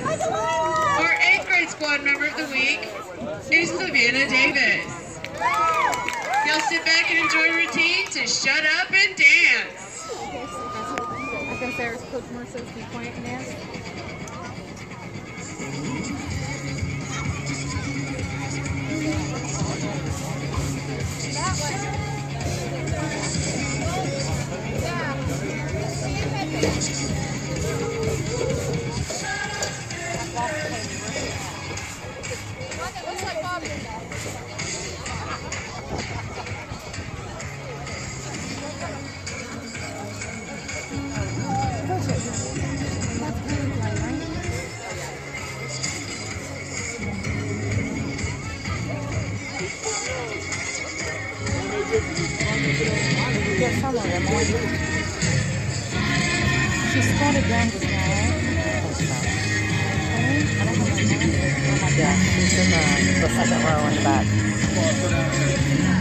Our 8th grade squad member of the week is Savannah Davis. You'll sit back and enjoy your routine to shut up and dance. I was going to say, Coach Moore says be quiet and dance. Get some of them on. She started down just now, right? Yeah, she's in the second row in the back.